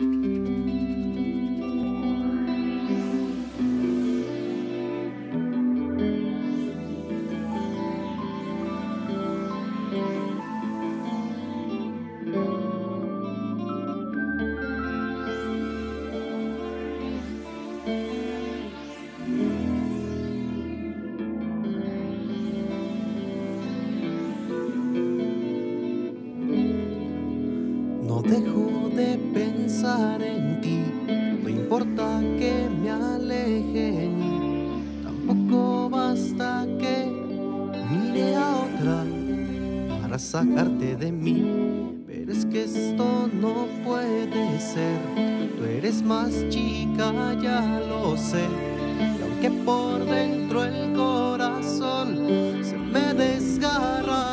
No dejo de pensar en ti, no importa que me aleje ni tampoco basta que mire a otra para sacarte de mí. Pero es que esto no puede ser, tú eres más chica, ya lo sé. Y aunque por dentro el corazón se me desgarra,